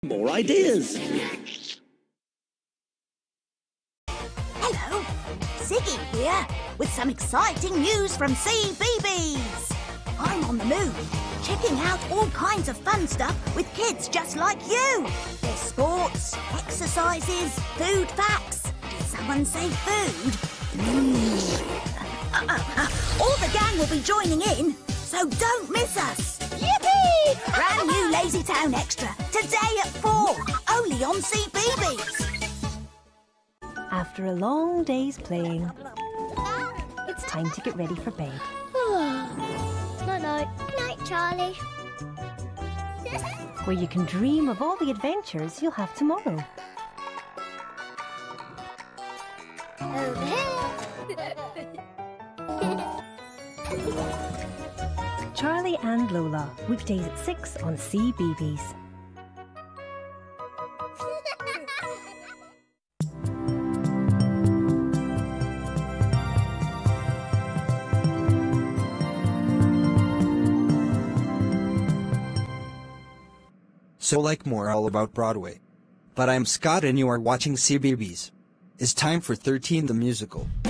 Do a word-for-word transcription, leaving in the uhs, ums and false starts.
more ideas. Hello, Ziggy here with some exciting news from C B B S. I'm on the move, checking out all kinds of fun stuff with kids just like you. There's sports, exercises, food facts. Did someone say food? Mm. Uh, uh, uh, all the gang will be joining in, so don't miss us. Yippee! Brand new Lazy Town Extra, today at four, only on C B B S. After a long day's playing, it's time to get ready for bed. Night-night. Night, Charlie. Where you can dream of all the adventures you'll have tomorrow. Over here. Charlie and Lola, weekdays at six on C B B S. So like more all about Broadway. But I'm Scott and you are watching C B B S. It's time for thirteen the Musical.